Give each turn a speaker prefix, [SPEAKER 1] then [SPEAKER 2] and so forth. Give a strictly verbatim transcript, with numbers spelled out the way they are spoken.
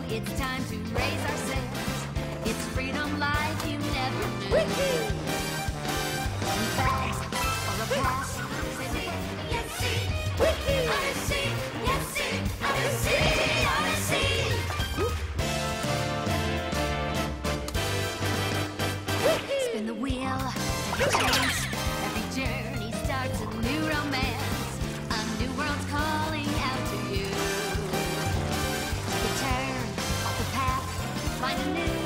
[SPEAKER 1] It's time to raise our sails. It's freedom life you never knew. Bags or a pass. Say yes, see. Odyssey, yes, see. Odyssey, Odyssey. Spin the wheel, take a chance. Every journey starts a new romance. A new world's calling out to you. Take a turn off the path, find a new